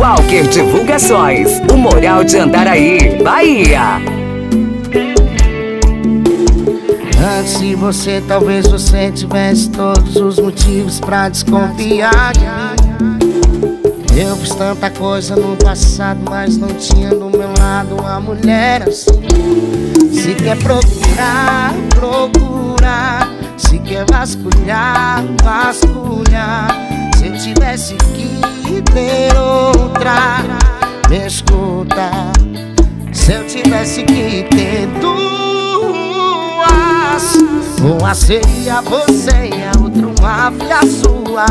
Walker Divulgações, o Moral de Andaraí, Bahia. Antes de você, talvez você tivesse todos os motivos pra desconfiar. Eu fiz tanta coisa no passado, mas não tinha do meu lado uma mulher assim. Se quer procurar, procurar. Se quer vasculhar, vasculhar. Se eu tivesse que ter outra, me escuta. Se eu tivesse que ter duas, uma seria você e a outra uma filha sua.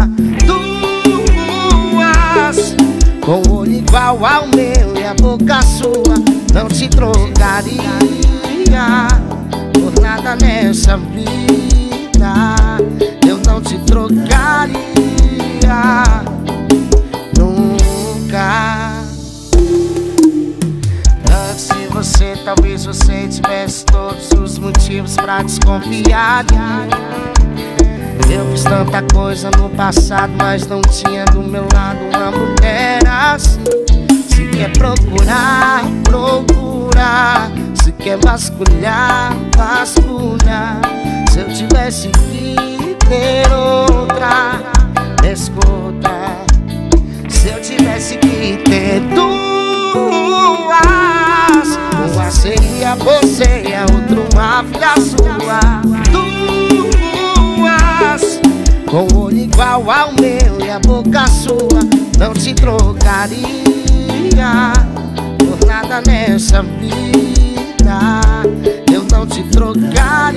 Duas, com o olho igual ao meu e a boca sua. Não te trocaria por nada nessa vida. Eu não te trocaria nunca. Antes de você, talvez você tivesse todos os motivos pra desconfiar. Eu fiz tanta coisa no passado, mas não tinha do meu lado uma mulher assim. Se quer procurar, procurar. Se quer vasculhar, vasculhar. Se eu tivesse que ter outra, escuta. Se eu tivesse que ter duas, uma seria você e a outra uma filha sua. Duas, com o olho igual ao meu e a boca sua. Não te trocaria por nada nessa vida. Eu não te trocaria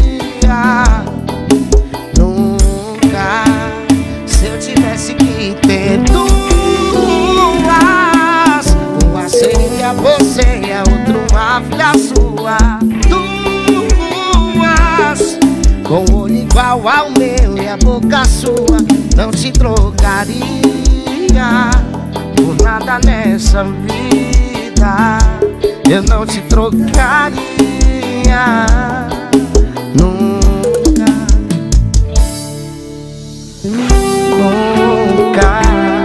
nunca. Se eu tivesse que ter duas, uma seria você e a outra uma filha sua. Duas, com o olho igual ao meu e a boca sua. Não te trocaria por nada nessa vida. Eu não te trocaria nunca. Nunca.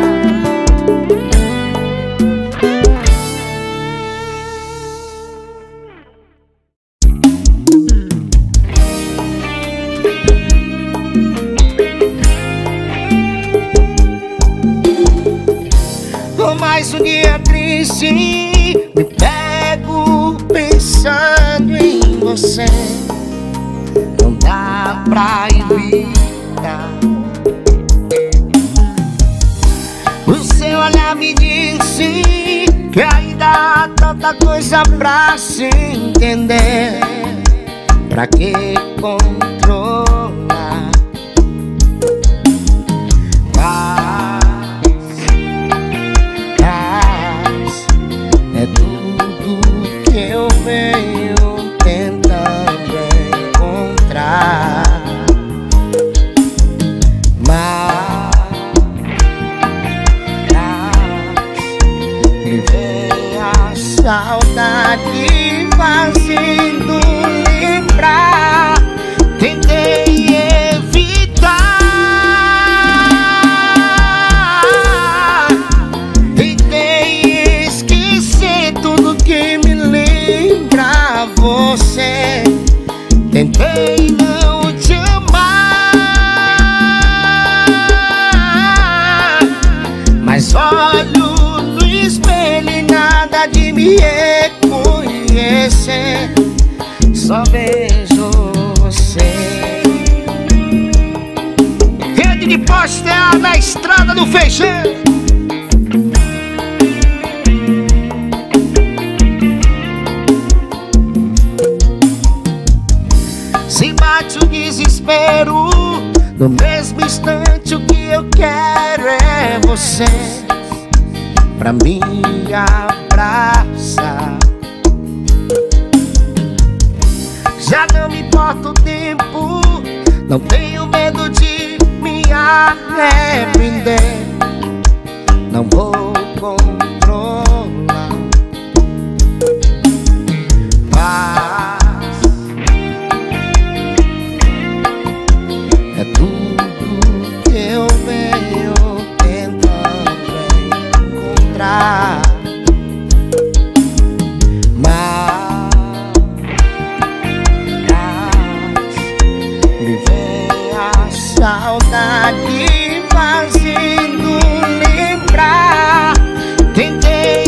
Mais um dia triste, me pego pensando em você. Não dá pra evitar. O seu olhar me disse que ainda há tanta coisa pra se entender. Pra que controlar? É tudo que eu venho tentando encontrar. Mas me vem a saudade fazendo lembrar. Tentei evitar, tentei esquecer tudo que me lembra você. Tentei não te amar, mas olho no espelho e nada de me reconhecer. Só vejo você. Rede de postel na estrada do feijão. Se bate o desespero, no mesmo instante o que eu quero é você pra me abraçar. Já não me importa o tempo, não tenho medo de me arrepender. Não vou controlar. Paz é tudo que eu venho tentando encontrar. voltar. Me vem a saudade fazendo lembrar. Tentei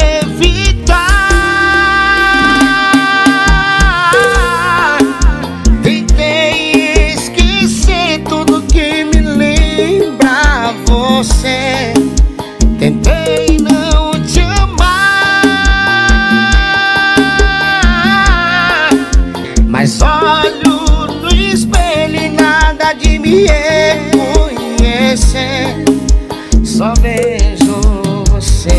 evitar, tentei esquecer tudo que me lembra você. Tentei não te amar, mas olho no espelho e nada de me reconhecer. Só vejo você.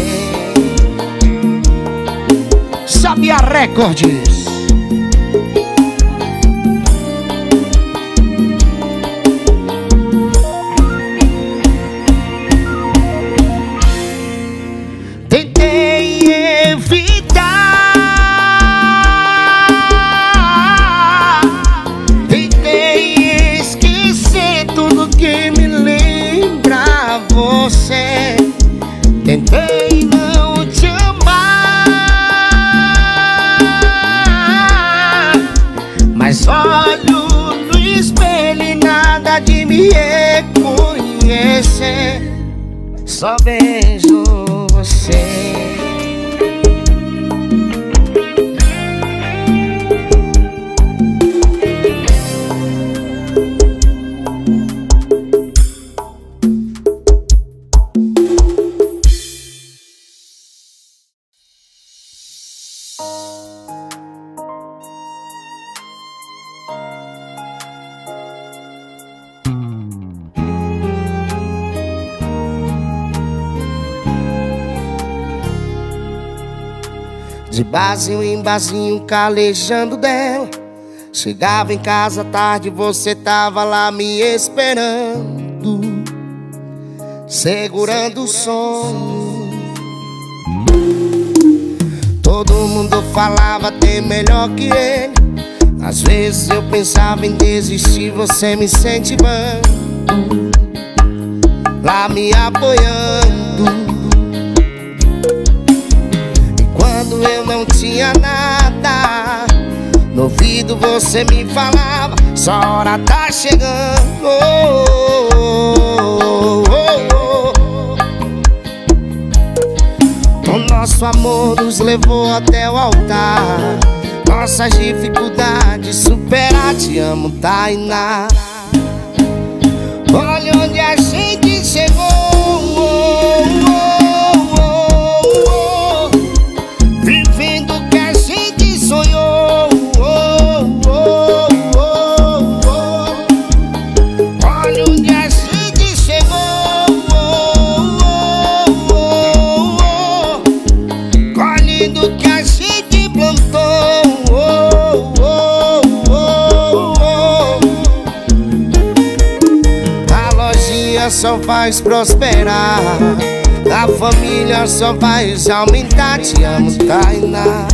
Sabia Recordes. Tentei evitar, tentei esquecer tudo que me lembra você. Tentei não te amar, mas olho no espelho e nada de me reconhecer. Só vejo você. De barzinho em barzinho calejando dela. Chegava em casa tarde, você tava lá me esperando, segurando o sono. Todo mundo falava ter melhor que ele. Às vezes eu pensava em desistir, você me incentivando, lá me apoiando. Quando eu não tinha nada, no ouvido você me falava: sua hora tá chegando. O nosso amor nos levou até o altar, nossas dificuldades superar. Te amo, Tainá. Olha onde a gente chegou. Vivendo o que a gente sonhou. Olha onde a gente chegou. Colhendo o que a gente plantou. A lojinha só faz prosperar, a família só vai aumentar. Te amo, Tainá.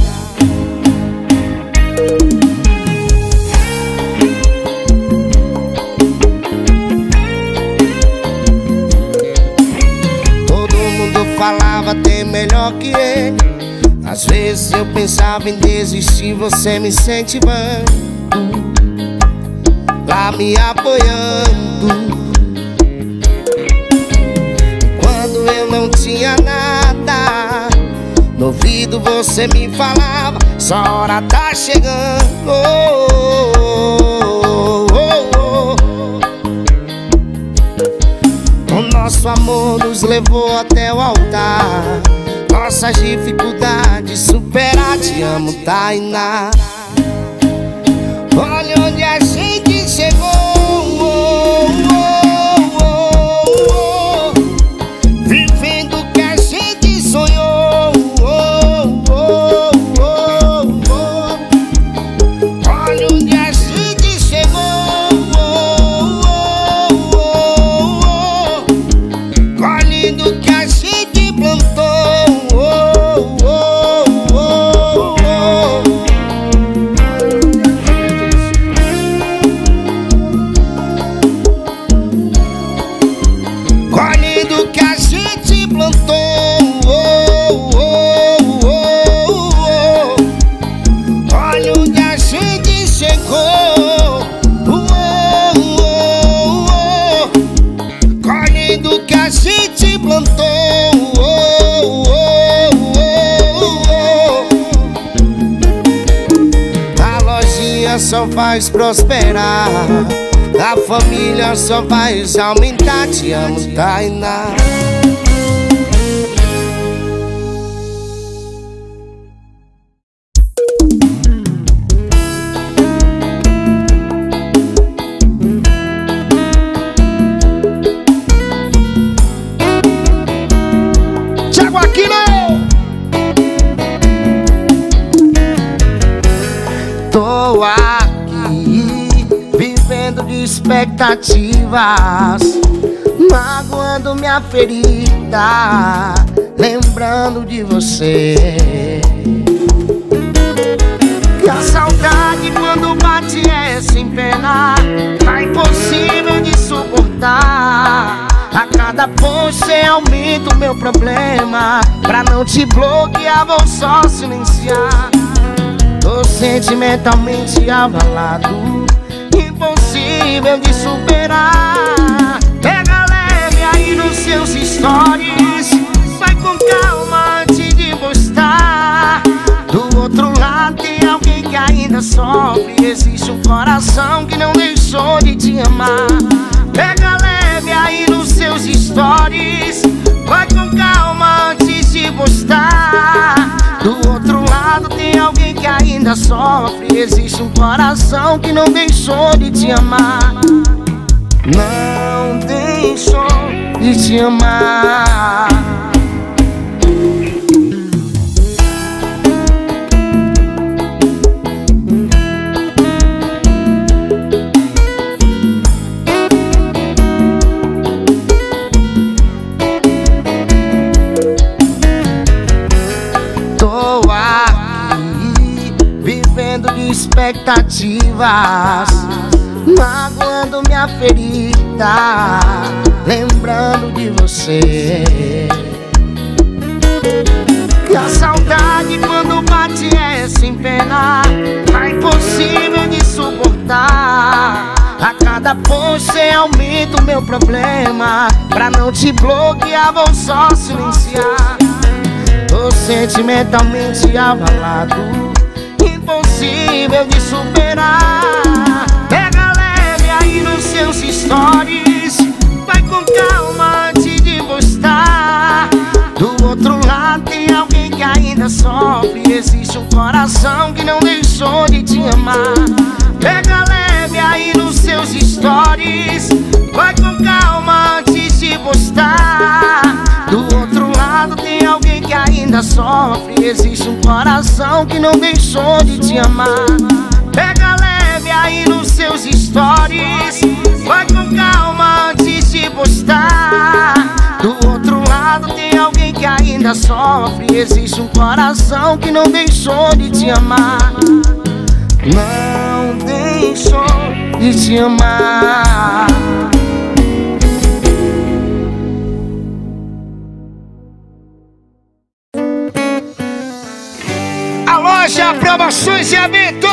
Todo mundo falava ter melhor que ele. Às vezes eu pensava em desistir, você me incentivando, lá me apoiando. Eu não tinha nada, no ouvido você me falava: sua hora tá chegando. O nosso amor nos levou até o altar, nossas dificuldades superar. Te amo, Tainá. Olha onde a gente chegou. Vivendo o que a gente sonhou. Olha onde a gente chegou. Colhendo o que a gente plantou. Colhendo o que a gente plantou. plantou. A lojinha só faz prosperar, a família só faz aumentar. Te amo, Tainá. Thiago Aquino! Tô aqui vivendo de expectativas, magoando minha ferida, lembrando de você. E a saudade quando bate é sem pena, tá impossível de suportar. A cada post cê aumenta o meu problema, pra não te bloquear vou só silenciar. Tô sentimentalmente abalado, impossível de superar. Pega leve aí nos seus stories, vai com calma antes de postar. Do outro lado tem alguém que ainda sofre, existe um coração que não deixou de te amar. Pega leve aí nos seus stories, vai com calma antes de postar. Do outro lado tem alguém que ainda sofre, existe um coração que não deixou de te amar. Não deixou de te amar. Expectativas, magoando minha ferida, lembrando de você. E a saudade quando bate é sem pena, tá impossível de suportar. A cada post cê aumenta o meu problema, pra não te bloquear vou só silenciar. Tô sentimentalmente abalado, impossível de superar. Pega leve aí nos seus stories, vai com calma antes de postar. Do outro lado tem alguém que ainda sofre, existe um coração que não deixou de te amar. Pega leve aí nos seus stories, vai com calma antes de postar. Do outro lado tem alguém que ainda sofre, existe um coração que não deixou de te amar. Pega leve aí nos seus stories, vai com calma antes de postar. Do outro lado tem alguém que ainda sofre, existe um coração que não deixou de te amar. Não deixou de te amar. A loja Promoções e Eventos.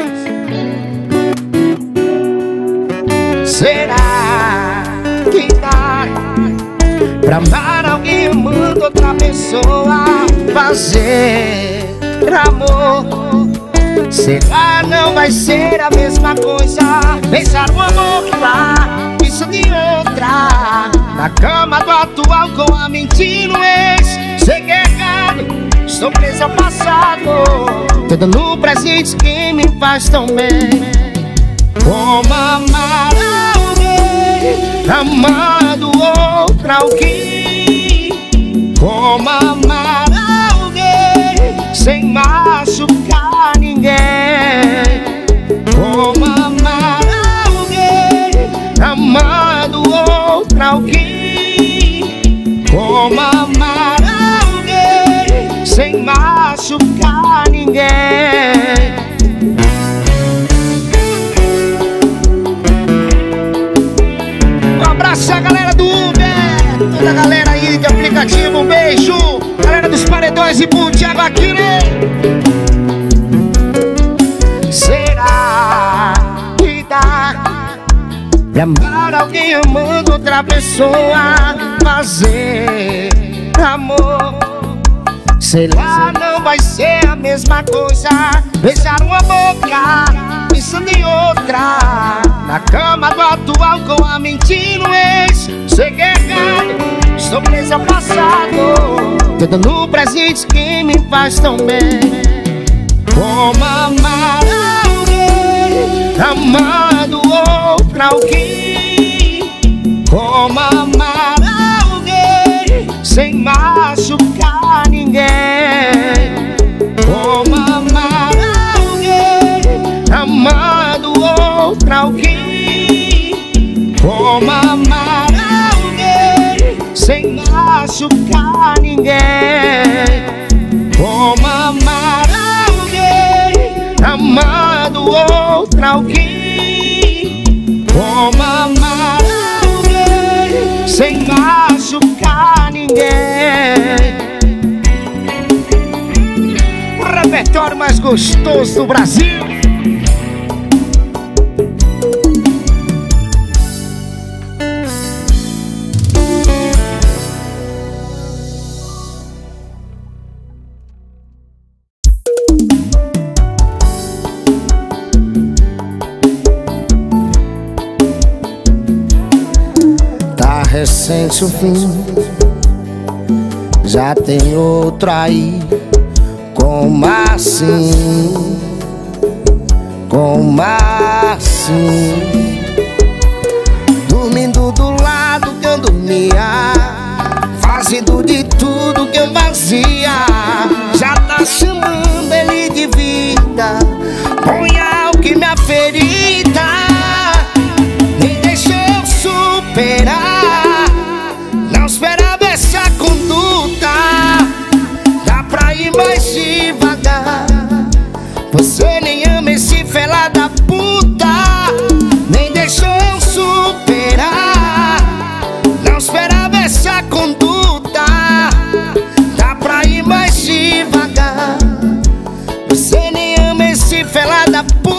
Será que dá pra amar alguém amando outra pessoa, fazer amor? Será não vai ser a mesma coisa? Pensar no amor que lá, isso de outra, na cama do atual com a mentira no ex. Sei que é errado, estou preso ao passado, tudo no presente que me faz tão bem. Como amar alguém amando outra alguém? Como amar alguém sem machucar ninguém? Como amar alguém amando outra alguém? Como amar alguém sem machucar ninguém? Um abraço a galera do Uber, toda a galera aí de aplicativo, um beijo. Galera dos paredões e pro Thiago Aquino. Será que dá pra amar alguém amando outra pessoa, fazer amor. Sei lá, não vai ser a mesma coisa. Beijar uma boca, pensando em outra. Na cama do atual com a mentira no ex. Sei que é errado, estou preso ao passado, tentando no presente que me faz tão bem. Como amar alguém, amando outra alguém. Como amar alguém, sem machucar ninguém. Como amar alguém, amando outra alguém. Como amar alguém, sem machucar ninguém. Como amar alguém, amando outra alguém. Como amar alguém, sem machucar ninguém. O repertório mais gostoso do Brasil. Tá recente o fim, já tem outro aí. Como assim? Como assim? Dormindo do lado que eu dormia, fazendo de tudo que eu fazia. Já tá chamando ele de vida. Põe algo que me ferida, nem deixou eu superar. Não esperava essa conduta. Dá pra ir mais devagar. Você nem ama esse fela da puta, nem deixou eu superar. Não esperava essa conduta. Dá pra ir mais devagar. Você nem ama esse fela da puta.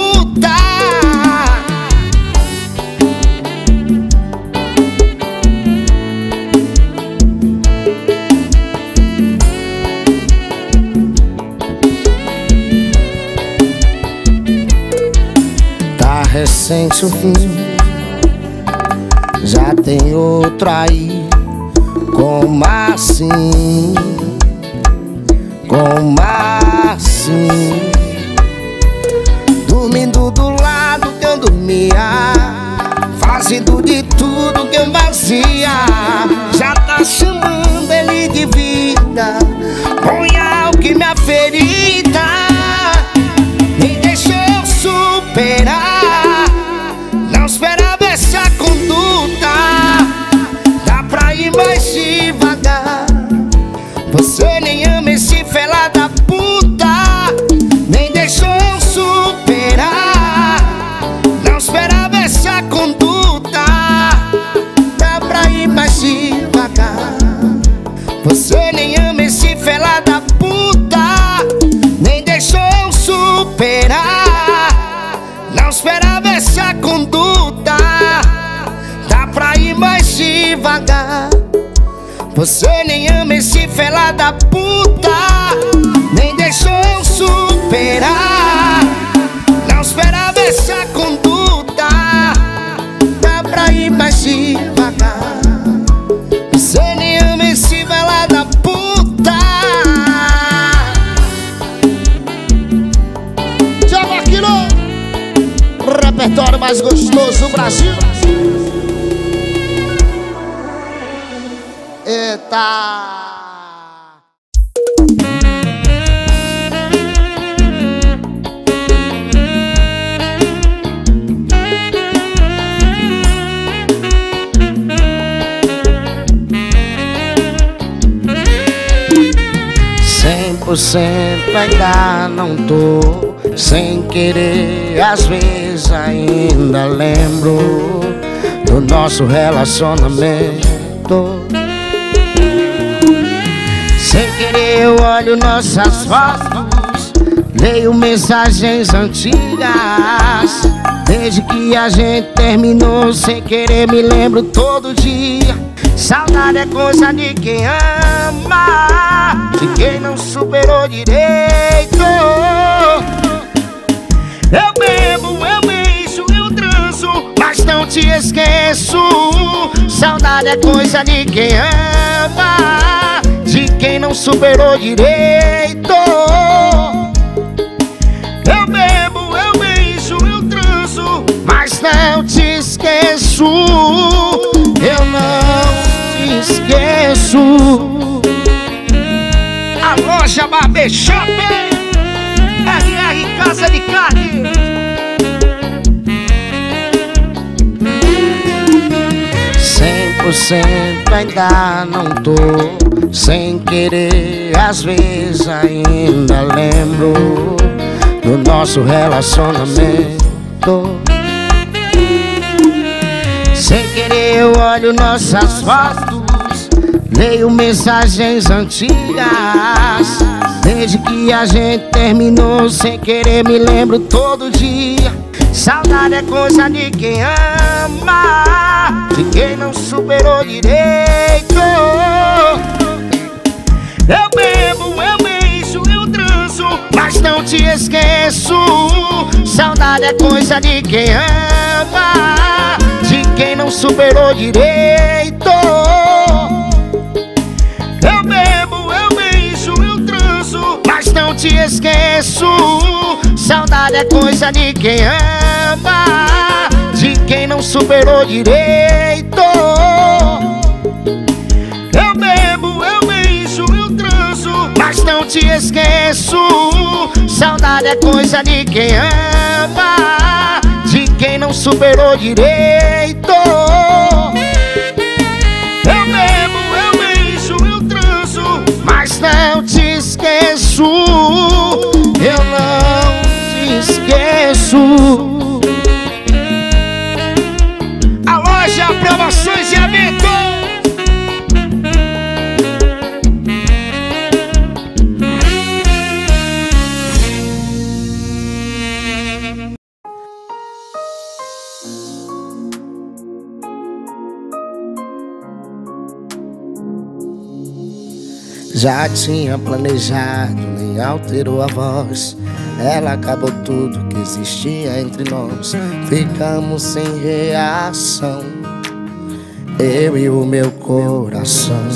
Recente o fim, já tem outro aí. Como assim? Como assim? Dormindo do lado que eu dormia, fazendo de tudo que eu fazia. Já tá chamando ele de vida. Põe algo que me ferida, nem deixou eu superar. Não esperava essa conduta. Dá pra ir mais devagar. Você nem ama esse fela da puta, nem deixou eu superar. Não esperava essa conduta. Dá pra ir mais devagar. Você nem ama esse fela da puta, nem deixou eu superar. Não esperava essa conduta. Dá pra ir mais devagar. Você nem ama esse fela da puta, nem deixou eu superar. Não esperava essa conduta. Dá pra ir mais devagar. Você nem ama esse fela da puta. Joga aquilo. O repertório mais gostoso do Brasil. Eita! Ainda não tô, sem querer, às vezes ainda lembro do nosso relacionamento. Sem querer eu olho nossas fotos, leio mensagens antigas. Desde que a gente terminou, sem querer me lembro todo dia. Saudade é coisa de quem ama. ama, de quem não superou direito. Eu bebo, eu beijo, eu transo, mas não te esqueço. Saudade é coisa de quem ama, de quem não superou direito. Eu bebo, eu beijo, eu transo, mas não te esqueço. Eu não te esqueço. A loja Barber Shop, RR Casa de Carne. 100% ainda não tô, sem querer, às vezes ainda lembro do nosso relacionamento. Sem querer eu olho nossas fotos, leio mensagens antigas. Desde que a gente terminou, sem querer me lembro todo dia. Saudade é coisa de quem ama, de quem não superou direito. Eu bebo, eu beijo, eu transo, mas não te esqueço. Saudade é coisa de quem ama, de quem não superou direito. Eu bebo, eu beijo, eu transo, mas não te esqueço. Saudade é coisa de quem ama, de quem não superou direito. Eu bebo, eu beijo, eu transo, mas não te esqueço. Saudade é coisa de quem ama, de quem não superou direito. Eu bebo, eu beijo, eu transo, mas não te esqueço. Eu não te esqueço. A loja Promoções e Eventos. Já tinha planejado, nem alterou a voz. Ela acabou tudo que existia entre nós. Ficamos sem reação, eu e o meu coração.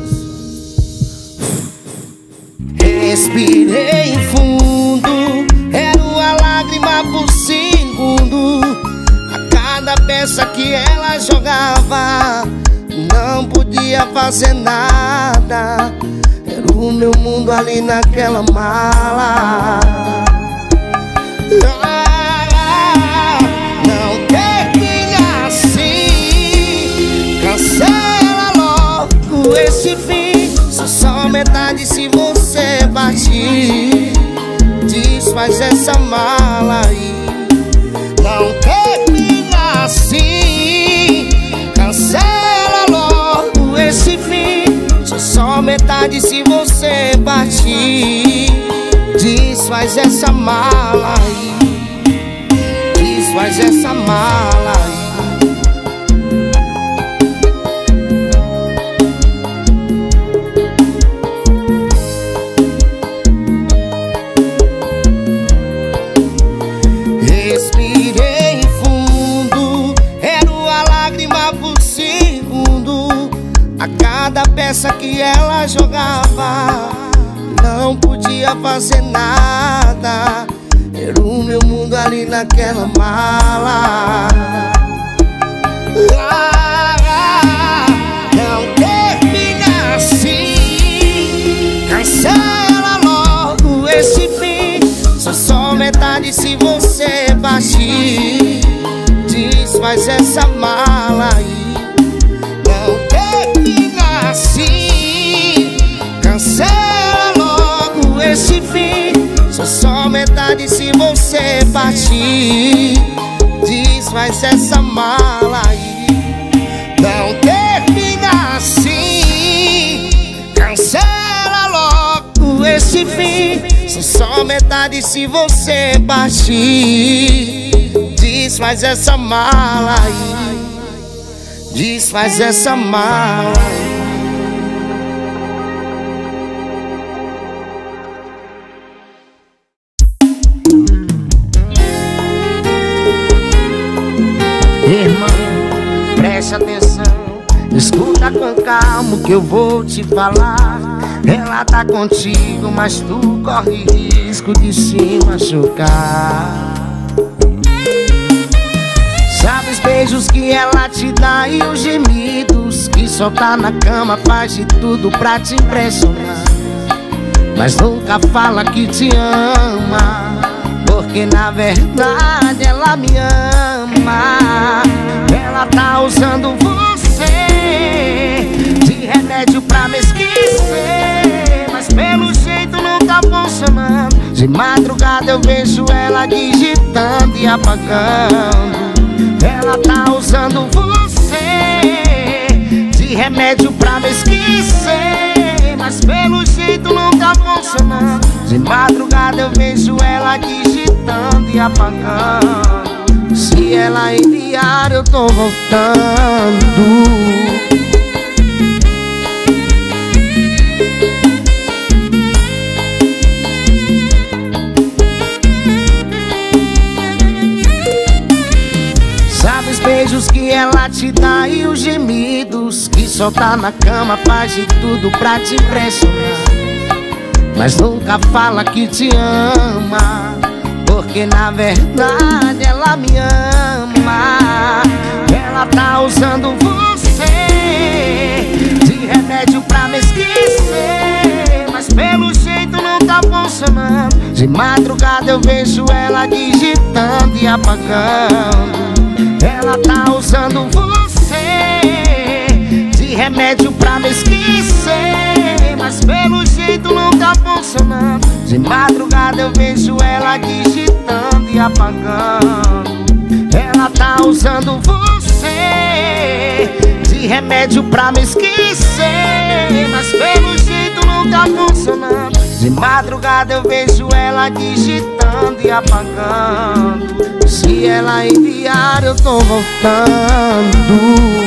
Respirei fundo, era uma lágrima por segundo. A cada peça que ela jogava, não podia fazer nada. Era o meu mundo ali naquela mala. Não termina assim, cancela logo esse fim. Sou só metade se você partir. Desfaz essa mala aí. Não termina assim, cancela logo esse fim. Sou só metade se você partir. Desfaz essa mala aí. Desfaz essa mala aí. Respirei fundo, era uma lágrima por segundo. A cada peça que ela jogava, não podia fazer nada. Era o meu mundo ali naquela mala. Não termina assim, cancela logo esse fim. Sou só metade se você partir. Desfaz essa mala aí. Não termina assim, cancela logo esse fim. Sou só metade se você partir. Desfaz essa mala aí. Não termina assim, cancela logo esse fim. Sou só metade se você partir. Desfaz essa mala aí. Desfaz essa mala aí. Escuta com calma o que eu vou te falar. Ela tá contigo, mas tu corre risco de se machucar. Sabe os beijos que ela te dá e os gemidos que solta na cama, faz de tudo pra te impressionar, mas nunca fala que te ama, porque na verdade ela me ama. Ela tá usando você de remédio pra me esquecer, mas pelo jeito não tá funcionando. De madrugada eu vejo ela digitando e apagando. Ela tá usando você de remédio pra me esquecer, mas pelo jeito não tá funcionando. De madrugada eu vejo ela digitando e apagando. Se ela enviar eu tô voltando. Sabe os beijos que ela te dá e os gemidos que solta na cama, faz de tudo pra te impressionar, mas nunca fala que te ama, porque na verdade ela me ama. Ela tá usando você de remédio pra me esquecer, mas pelo jeito não tá funcionando. De madrugada eu vejo ela digitando e apagando. Ela tá usando você de remédio pra me esquecer, mas pelo jeito não tá funcionando. De madrugada eu vejo ela digitando e apagando. Ela tá usando você de remédio pra me esquecer, mas pelo jeito não tá funcionando. De madrugada eu vejo ela digitando e apagando. Se ela enviar eu tô voltando.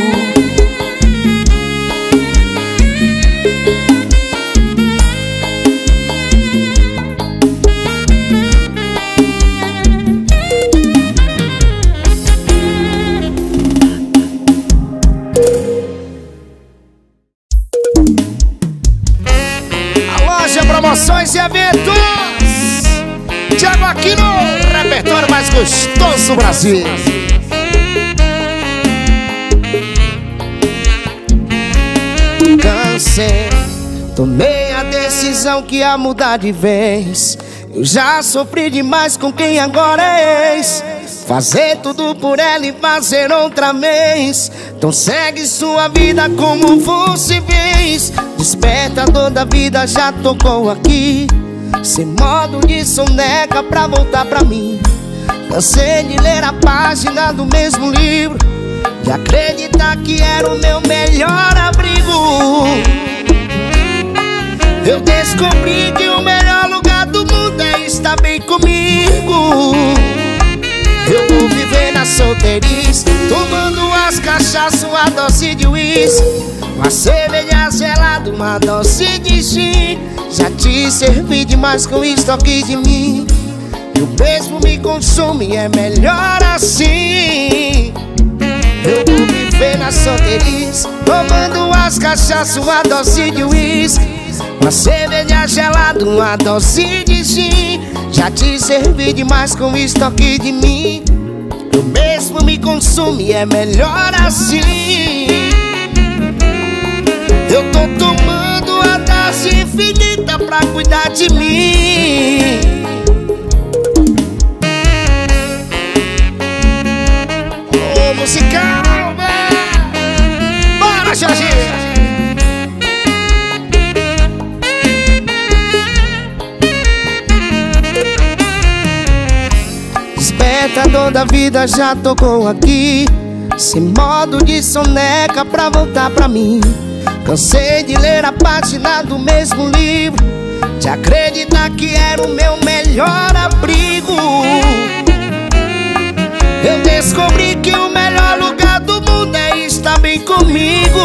Promoções e eventos Thiago aqui no repertório mais gostoso do Brasil. Cansei, tomei a decisão que ia mudar de vez. Eu já sofri demais com quem agora é ex. Fazer tudo por ela e fazer outra vez. Então segue sua vida como você fez. Despertador da vida já tocou aqui, sem modo de soneca pra voltar pra mim. Cansei de ler a página do mesmo livro, de acreditar que era o meu melhor abrigo. Eu descobri que o melhor lugar do mundo é estar bem comigo. Eu vou viver na solteirice, tomando umas cachaças, uma dose de uísque, uma cerveja gelada, uma dose de gin. Já te servi demais com estoque de mim, e o mesmo me consome, é melhor assim. Eu vou viver na solteirice, tomando umas cachaças, uma dose de uísque, uma cerveja gelada, uma dose de gin. Já te servi demais com estoque de mim, eu mesmo me consome, é melhor assim. Eu tô tomando a dose infinita pra cuidar de mim. Ô, musical, bora, Jorginho! Despertador da vida já tocou aqui, sem modo de soneca pra voltar pra mim. Cansei de ler a página do mesmo livro, de acreditar que era o meu melhor abrigo. Eu descobri que o melhor lugar do mundo é estar bem comigo.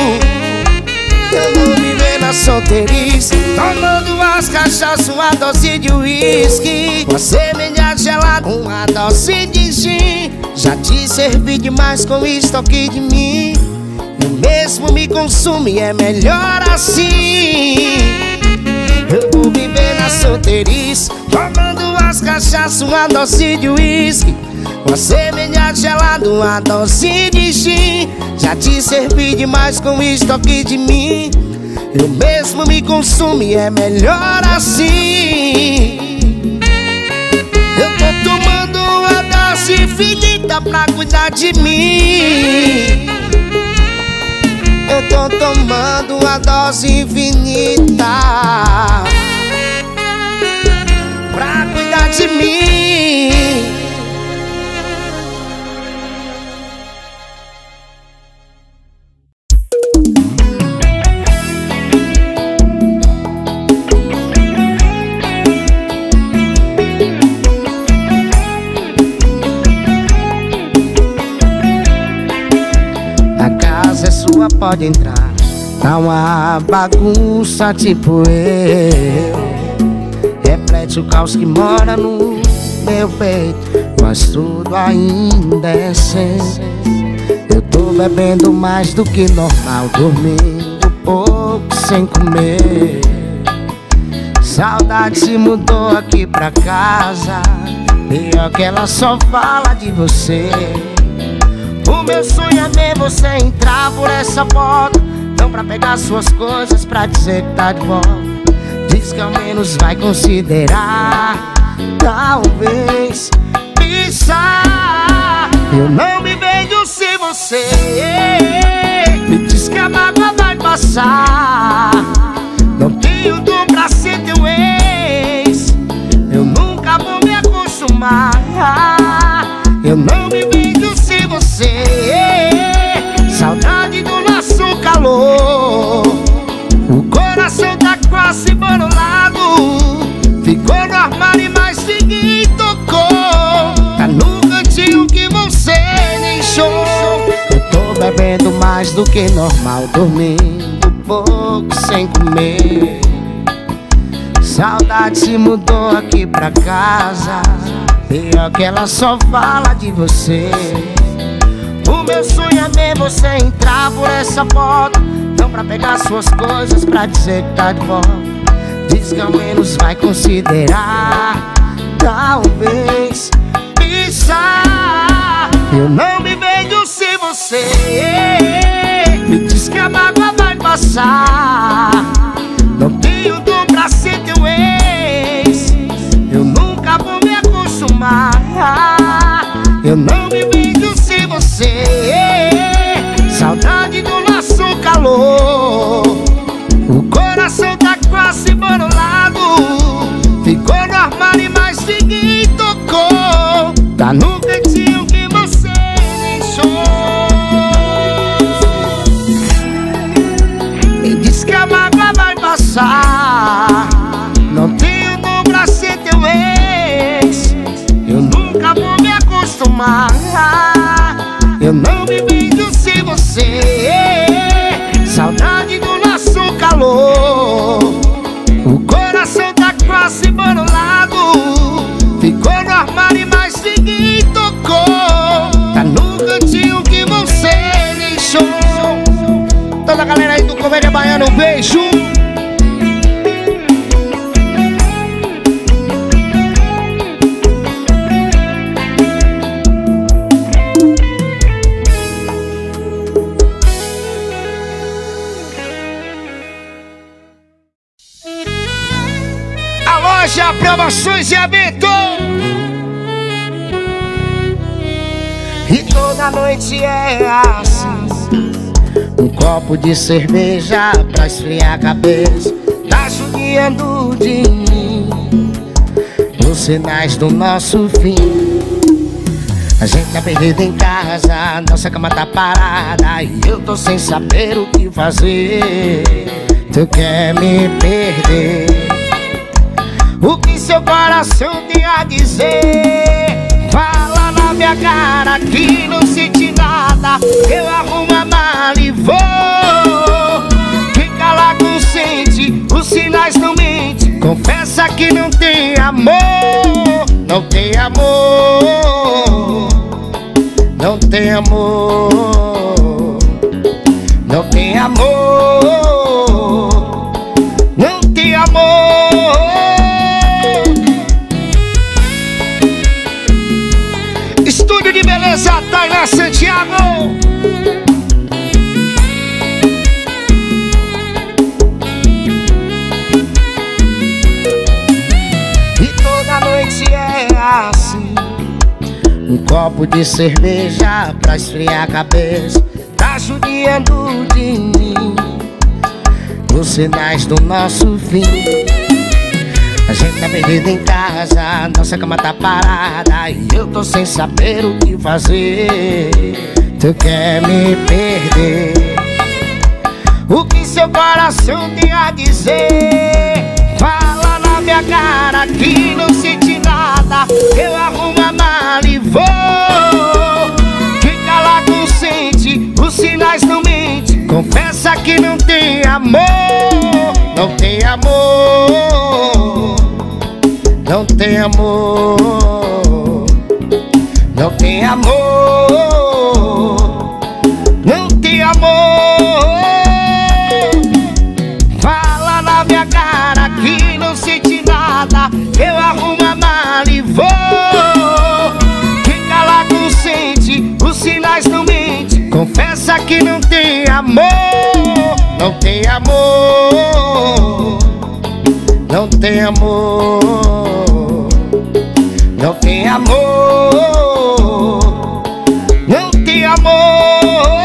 Eu vou viver na solteirice, tomando umas cachaças, uma dose de uísque, uma cerveja gelada, uma dose de gin. Já te servi demais com estoque de mim, eu mesmo me consumo e é melhor assim. Eu vou viver na solteirice, tomando as cachaças, uma dose de uísque, uma cerveja gelada, uma dose de gin. Já te servi demais com estoque de mim. Eu mesmo me consumo e é melhor assim. Eu tô tomando uma dose infinita pra cuidar de mim. Eu tô tomando uma dose infinita pra cuidar de mim. Pode entrar, tá uma bagunça tipo eu. Reflete o caos que mora no meu peito, mas tudo ainda é sem. Eu tô bebendo mais do que normal, dormindo pouco sem comer. Saudade se mudou aqui pra casa, pior que ela só fala de você. O meu sonho é ver você entrar por essa porta, não pra pegar suas coisas, pra dizer que tá de volta. Diz que ao menos vai considerar, talvez pensar. Eu não me vejo sem você. Me diz que a mágoa vai passar. Não tenho dom pra ser teu ex. Eu nunca vou me acostumar. Eu não me vejo sem você. Saudade do nosso calor. O coração tá quase embolado. Ficou no armário e mais ninguém tocou. Tá no cantinho que você deixou. Eu tô bebendo mais do que normal, dormindo pouco sem comer. Saudade se mudou aqui pra casa, pior que ela só fala de você. O meu sonho é ver você entrar por essa porta, não pra pegar suas coisas, pra dizer que tá de volta. Diz que ao menos vai considerar, talvez pensar. Eu não me vejo sem você. Me diz que a mágoa vai passar. Não tenho dom pra ser teu ex. Eu nunca vou me acostumar. Eu não me vejo sem você. Saudade do nosso calor. O coração tá quase embolado. Ficou no armário e mais ninguém tocou. Tá no cantinho que você deixou. Me diz que a mágoa vai passar. Não tenho dom pra ser teu ex. Eu nunca vou me acostumar. Eu não me vejo sem você. Saudade do nosso calor. O coração tá quase embolado. Ficou no armário e mais ninguém tocou. Tá no cantinho que você deixou. Toda a galera aí do Comédia Baiana, um beijo. Loja Promoções e Evento. E toda noite é assim, um copo de cerveja pra esfriar a cabeça. Tá judiando de mim, os sinais do nosso fim. A gente tá perdido em casa, nossa cama tá parada e eu tô sem saber o que fazer. Tu quer me perder? O que seu coração tem a dizer? Fala na minha cara que não sente nada. Eu arrumo a mala e vou. Fica lá consciente, os sinais não mentem. Confessa que não tem amor. Não tem amor. Não tem amor. não tem amor. Estúdio de Beleza, Tainá Santiago. E toda noite é assim, um copo de cerveja pra esfriar a cabeça. Tá judiando de mim, os sinais do nosso fim. A gente tá perdido em casa, nossa cama tá parada e eu tô sem saber o que fazer. Tu quer me perder? O que seu coração tem a dizer? Fala na minha cara que não sente nada. Eu arrumo a mala e vou. Quem cala consente, os sinais não mentem. Confessa que não tem amor, não tem amor, não tem amor, não tem amor, não tem amor. Fala na minha cara que não sente nada. Eu arrumo a mala e vou. Quem cala consente, os sinais não mentem. Confessa que não tem amor, não tem amor, não tem amor, não tem amor, não tem amor.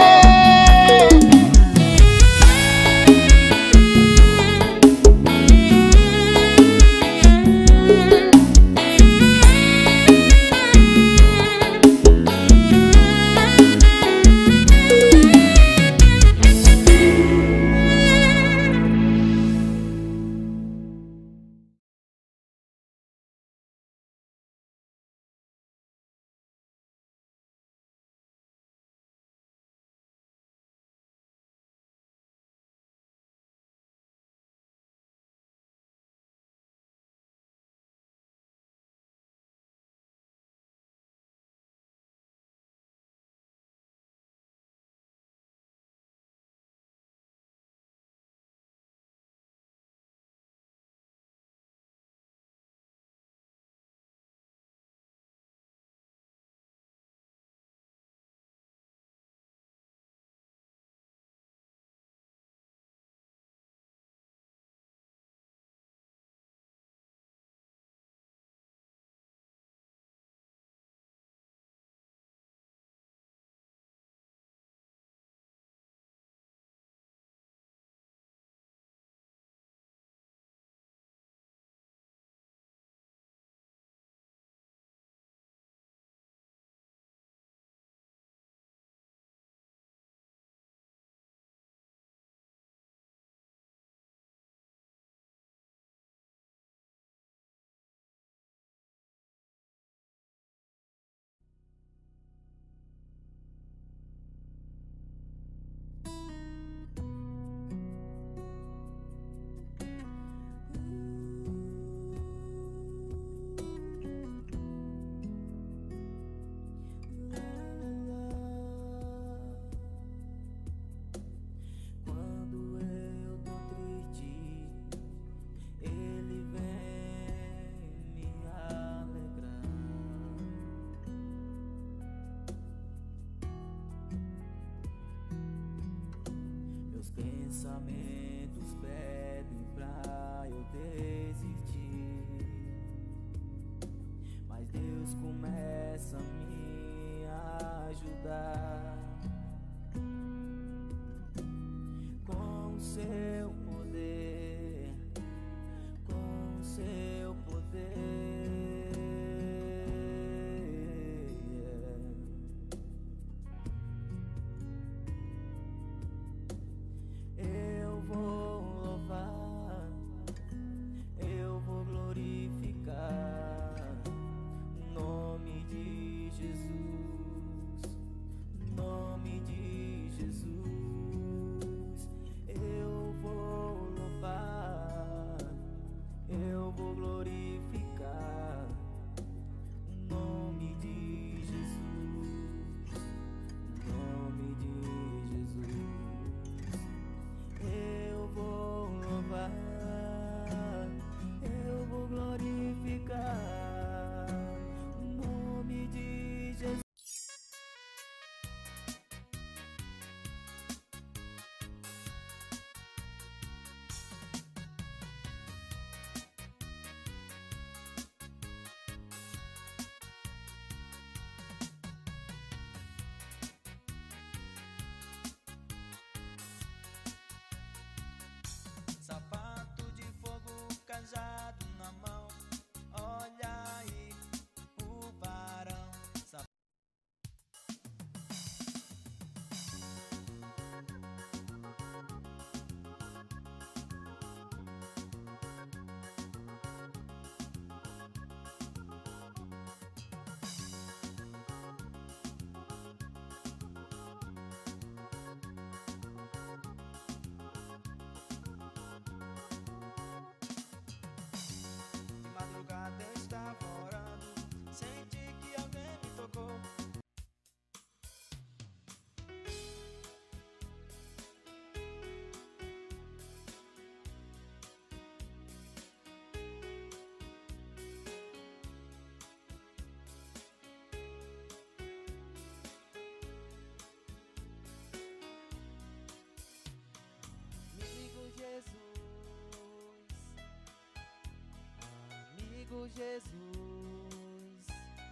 amigo Jesus,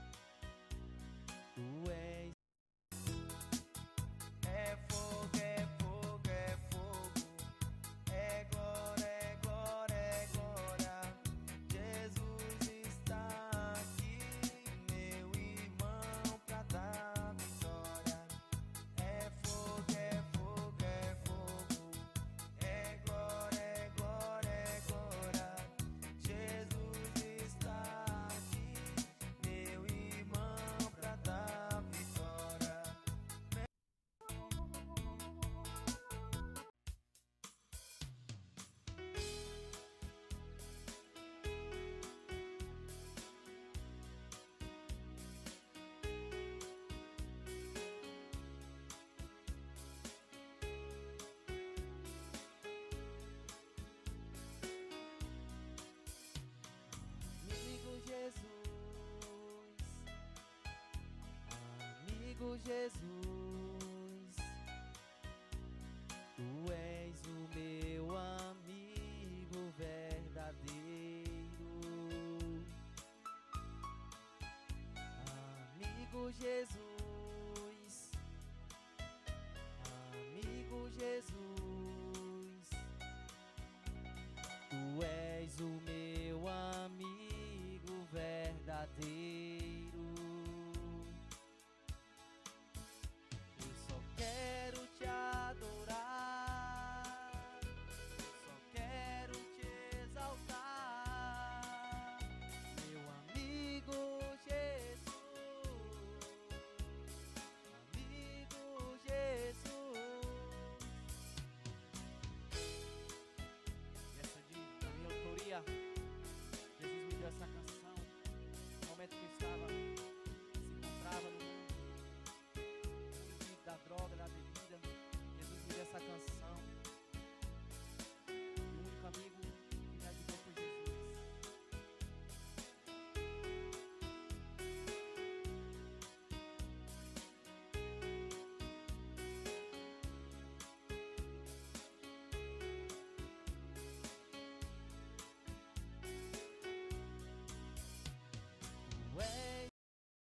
tu és. É fogo, é fogo, é fogo, é glória, é glória, é glória. Jesus está aqui, meu irmão, pra dar vitória. É fogo, é fogo, é fogo, é glória, é glória, é glória. Jesus está aqui, meu irmão, pra dar vitória. Amigo Jesus, amigo Jesus, tu és o meu amigo verdadeiro. Amigo Jesus, amigo Jesus, tu és o meu amigo verdadeiro. Eu só quero te adorar, só quero te exaltar, meu amigo Jesus, amigo Jesus. E essa da minha autoria, Jesus me deu essa canção.